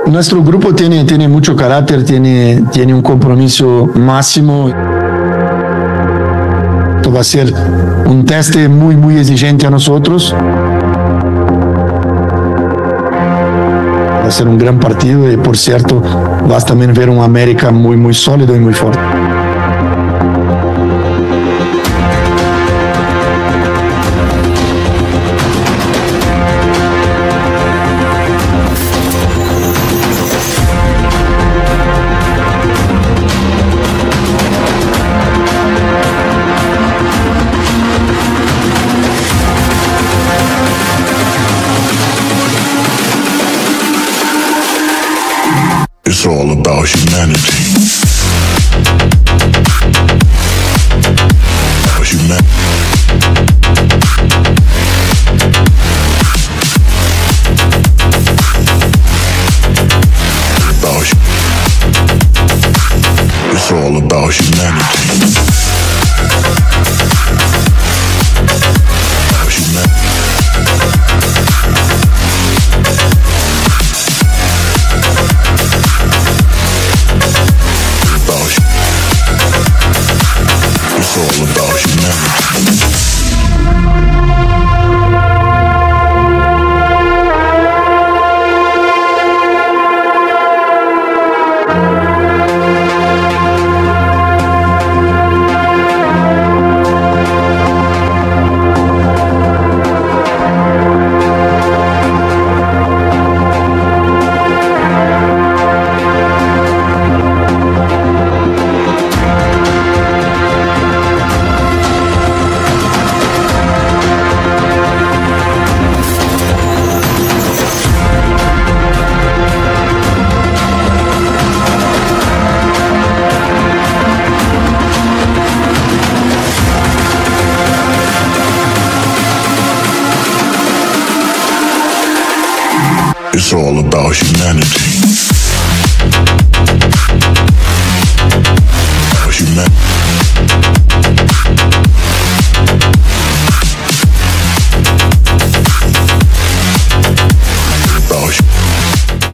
Nuestro grupo tiene mucho carácter, tiene un compromiso máximo. Esto va a ser un test muy exigente a nosotros. Va a ser un gran partido y, por cierto, vas también a ver un América muy sólido y muy fuerte. It's all about humanity. It's all about humanity. It's all about humanity. Humanity.